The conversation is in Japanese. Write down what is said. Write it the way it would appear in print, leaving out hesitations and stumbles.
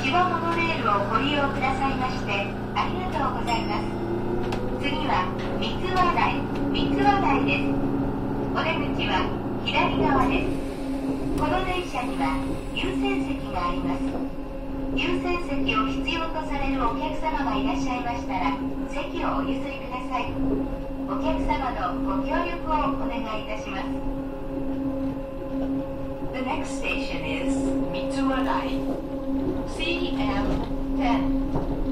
千葉モノレールをご利用くださいましてありがとうございます。次は三ツ輪台です。お出口は左側です。この電車には優先席があります。優先席を必要とされるお客様がいらっしゃいましたら席をお譲りください。お客様のご協力をお願いいたします。The next station is Mitsuwadai. CM10.